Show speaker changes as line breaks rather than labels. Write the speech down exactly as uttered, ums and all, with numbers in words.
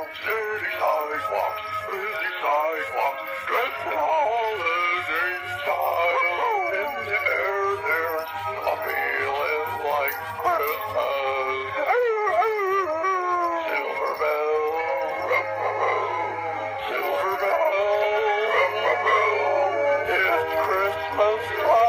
city sidewalk, busy sidewalk, dressed for holiday style. In the air there, I'm feeling like Christmas. Silver bell, silver bell, it's Christmas time.